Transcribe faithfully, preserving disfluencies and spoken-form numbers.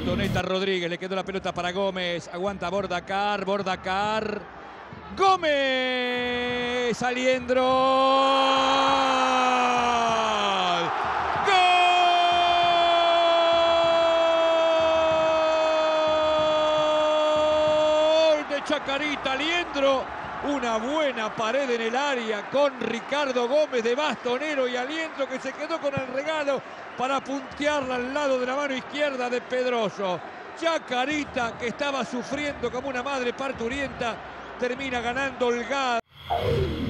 Cotoneta Rodríguez, le quedó la pelota para Gómez. Aguanta Bordacar, Bordacar. Gómez, Aliendro. ¡Gol de Chacarita! Aliendro. Una buena pared en el área con Ricardo Gómez de bastonero y Aliendro, que se quedó con el regalo para puntearla al lado de la mano izquierda de Pedroso. Chacarita, que estaba sufriendo como una madre parturienta, termina ganando holgada.